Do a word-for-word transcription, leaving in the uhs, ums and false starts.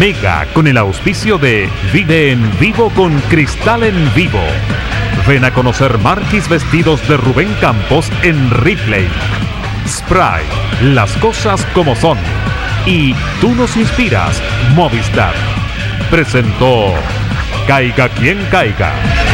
Mega con el auspicio de Vive en Vivo con Cristal en Vivo. Ven a conocer Marquis Vestidos de Rubén Campos en Ripley. Spray, las cosas como son. Y Tú nos inspiras, Movistar. Presentó Caiga quien caiga.